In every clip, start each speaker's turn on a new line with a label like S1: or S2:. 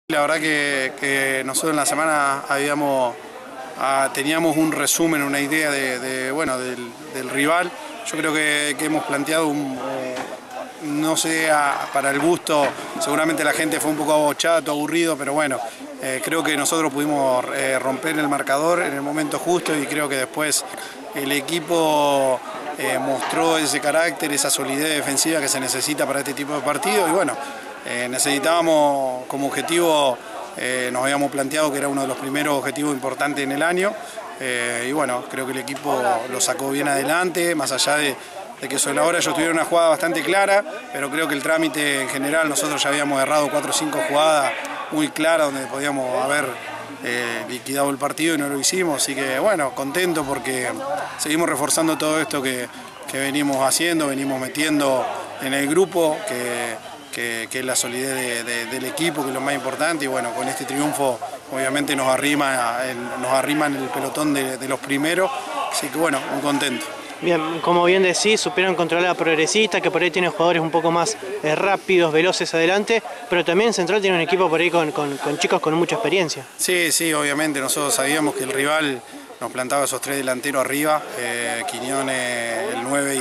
S1: La verdad que nosotros en la semana teníamos un resumen, una idea del rival. Yo creo que hemos planteado no sé, para el gusto, seguramente la gente fue un poco chato, aburrido, pero bueno, creo que nosotros pudimos romper el marcador en el momento justo y creo que después el equipo mostró ese carácter, esa solidez defensiva que se necesita para este tipo de partidos y bueno, necesitábamos como objetivo, nos habíamos planteado que era uno de los primeros objetivos importantes en el año y bueno, creo que el equipo lo sacó bien adelante, más allá de que sobre la hora ellos tuvieron una jugada bastante clara, pero creo que el trámite en general, nosotros ya habíamos errado 4 o 5 jugadas muy claras donde podíamos haber liquidado el partido y no lo hicimos, así que bueno, contento porque seguimos reforzando todo esto que venimos haciendo, venimos metiendo en el grupo, que es la solidez del equipo, que es lo más importante, y bueno, con este triunfo obviamente nos arrima en el pelotón de los primeros, así que bueno, muy contento.
S2: Bien, como bien decís, supieron controlar a Progresista, que por ahí tiene jugadores un poco más rápidos, veloces adelante, pero también Central tiene un equipo por ahí con chicos con mucha experiencia.
S1: Sí, obviamente nosotros sabíamos que el rival nos plantaba esos 3 delanteros arriba, Quiñones, el 9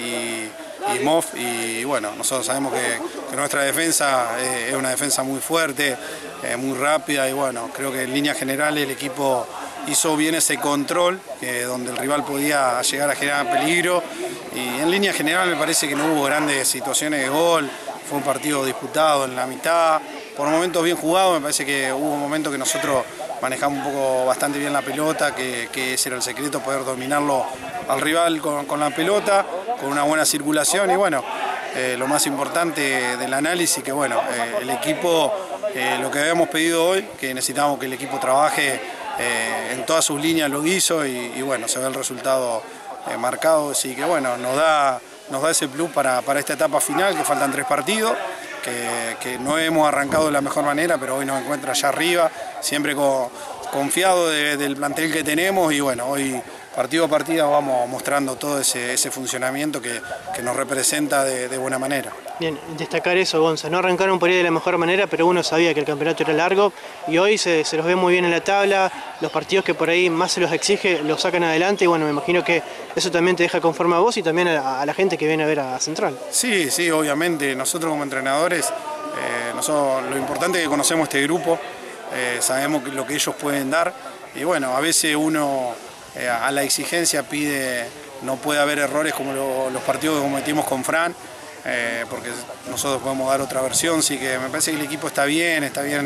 S1: y Moff, y bueno, nosotros sabemos que nuestra defensa es una defensa muy fuerte, muy rápida y bueno, creo que en líneas generales el equipo hizo bien ese control, donde el rival podía llegar a generar peligro y en línea general me parece que no hubo grandes situaciones de gol, fue un partido disputado en la mitad, por momentos bien jugado, me parece que hubo momentos que nosotros manejamos un poco bastante bien la pelota, que ese era el secreto, poder dominarlo al rival con la pelota, con una buena circulación y bueno, lo más importante del análisis que bueno, el equipo, lo que habíamos pedido hoy, que necesitábamos que el equipo trabaje en todas sus líneas lo hizo y bueno, se ve el resultado marcado, así que bueno, nos da ese plus para esta etapa final, que faltan 3 partidos, que no hemos arrancado de la mejor manera, pero hoy nos encuentra allá arriba, siempre confiado del plantel que tenemos y bueno, hoy partido a partido vamos mostrando todo ese funcionamiento que nos representa de buena manera.
S2: Bien, destacar eso, Gonza, no arrancaron por ahí de la mejor manera, pero uno sabía que el campeonato era largo y hoy se los ve muy bien en la tabla, los partidos que por ahí más se los exige los sacan adelante y bueno, me imagino que eso también te deja conforme a vos y también a la gente que viene a ver a Central. Sí,
S1: obviamente, nosotros como entrenadores, lo importante es que conocemos este grupo, sabemos lo que ellos pueden dar y bueno, a veces uno a la exigencia no puede haber errores como los partidos que cometimos con Fran, porque nosotros podemos dar otra versión, así que me parece que el equipo está bien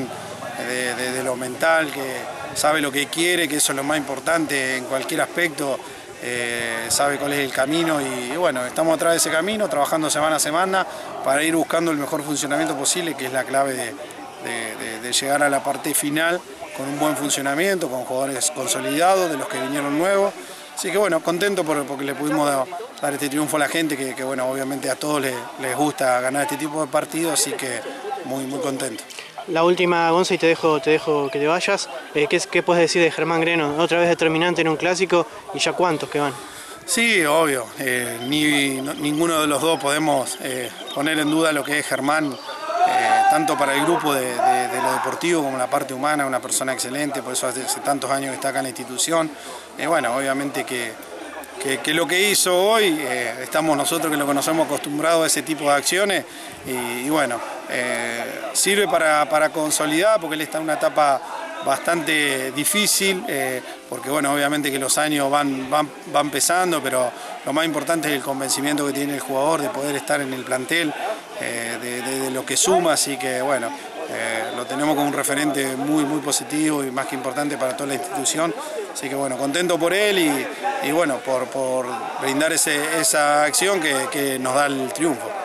S1: de lo mental, que sabe lo que quiere, que eso es lo más importante en cualquier aspecto, sabe cuál es el camino y bueno, estamos atrás de ese camino, trabajando semana a semana para ir buscando el mejor funcionamiento posible, que es la clave de llegar a la parte final con un buen funcionamiento, con jugadores consolidados, de los que vinieron nuevos. Así que bueno, contento porque le pudimos dar este triunfo a la gente, que bueno, obviamente a todos les gusta ganar este tipo de partidos, así que muy contento.
S2: La última, Gonza, y te dejo que te vayas. ¿Qué puedes decir de Germán Greno? Otra vez determinante en un clásico y ya cuántos que van.
S1: Sí, obvio. Ninguno de los dos podemos poner en duda lo que es Germán, tanto para el grupo de lo deportivo como la parte humana, una persona excelente, por eso hace tantos años que está acá en la institución. Bueno, obviamente que lo que hizo hoy, estamos nosotros que lo conocemos acostumbrados a ese tipo de acciones y bueno, sirve para consolidar porque él está en una etapa bastante difícil, porque bueno, obviamente que los años van pesando, pero lo más importante es el convencimiento que tiene el jugador de poder estar en el plantel, de lo que suma, así que bueno, lo tenemos como un referente muy positivo y más que importante para toda la institución, así que bueno, contento por él y bueno, por brindar esa acción que nos da el triunfo.